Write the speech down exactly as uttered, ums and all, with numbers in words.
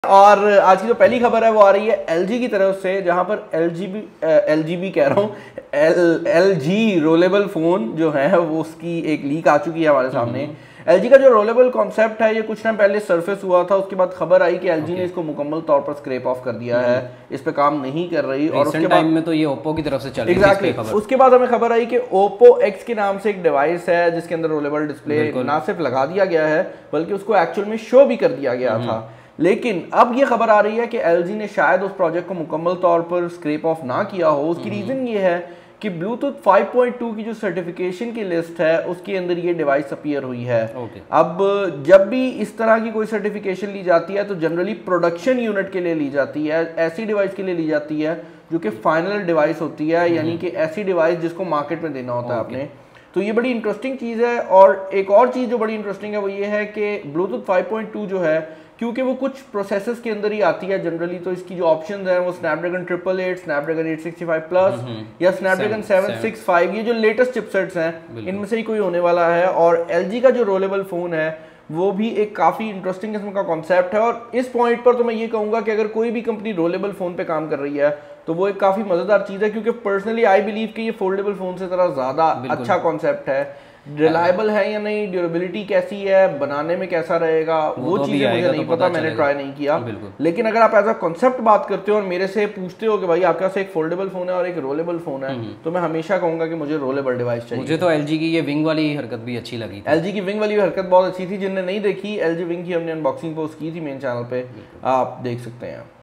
और आज की जो पहली खबर है वो आ रही है एलजी की तरफ से, जहां पर एलजी भी एलजी भी कह रहा हूँ एल एलजी रोलेबल फोन जो है वो उसकी एक लीक आ चुकी है हमारे सामने। एलजी का जो रोलेबल कॉन्सेप्ट है ये कुछ टाइम पहले सरफेस हुआ था, उसके बाद खबर आई कि एलजी ने इसको मुकम्मल तौर पर स्क्रैप ऑफ कर दिया है, इस पे काम नहीं कर रही। और उसके बाद में तो ये ओप्पो की तरफ से चल रही है exactly, खबर। उसके बाद हमें खबर आई कि ओप्पो एक्स के नाम से एक डिवाइस है जिसके अंदर रोलेबल डिस्प्ले ना सिर्फ लगा दिया गया है बल्कि उसको एक्चुअल में शो भी कर दिया गया था। लेकिन अब ये खबर आ रही है कि एलजी ने शायद उस प्रोजेक्ट को मुकम्मल तौर पर स्क्रैप ऑफ ना किया हो। उसकी रीजन ये है कि ब्लूटूथ फाइव पॉइंट टू की जो सर्टिफिकेशन की लिस्ट है उसके अंदर ये डिवाइस अपीयर हुई है। okay. अब जब भी इस तरह की कोई सर्टिफिकेशन ली जाती है तो जनरली प्रोडक्शन यूनिट के लिए ली जाती है, ऐसी डिवाइस के लिए ली जाती है जो कि फाइनल डिवाइस होती है, यानी कि ऐसी डिवाइस जिसको मार्केट में देना होता okay. है आपने। तो ये बड़ी इंटरेस्टिंग चीज़ है। और एक और चीज़ जो बड़ी इंटरेस्टिंग है वो ये है कि ब्लूटूथ फाइव पॉइंट टू जो है, क्योंकि वो कुछ प्रोसेसर्स के अंदर ही आती है जनरली, तो इसकी जो ऑप्शंस हैं वो Snapdragon triple eight, Snapdragon eight sixty five plus या स्नैपड्रैगन सेवन सिक्स फाइव, ये जो लेटेस्ट चिपसेट्स हैं इनमें से ही कोई होने वाला है। और एलजी का जो रोलेबल फ़ोन है वो भी एक काफ़ी इंटरेस्टिंग किस्म का कॉन्सेप्ट है। और इस पॉइंट पर तो मैं ये कहूँगा कि अगर कोई भी कंपनी रोलेबल फ़ोन पे काम कर रही है तो वो एक काफ़ी मज़ेदार चीज़ है, क्योंकि पर्सनली आई बिलीव कि ये फोल्डेबल फ़ोन से ज़रा ज़्यादा अच्छा कॉन्सेप्ट है। रिलायबल है या नहीं, ड्यूरेबिलिटी कैसी है, बनाने में कैसा रहेगा, वो, वो चीज़ें मुझे नहीं तो पता, मैंने ट्राई नहीं किया। लेकिन अगर आप एज अ कॉन्सेप्ट बात करते हो और मेरे से पूछते हो कि भाई आपके पास एक फोल्डेबल फोन है और एक रोलेबल फोन है, तो मैं हमेशा कहूंगा कि मुझे रोलेबल डिवाइस चाहिए। मुझे तो एलजी की ये विंग वाली हरकत भी अच्छी लगी। एलजी की विंग वाली हरकत बहुत अच्छी थी। जिनने नहीं देखी, एलजी विंग की हमने अनबॉक्सिंग पोस्ट की थी मेन चैनल पे, आप देख सकते हैं।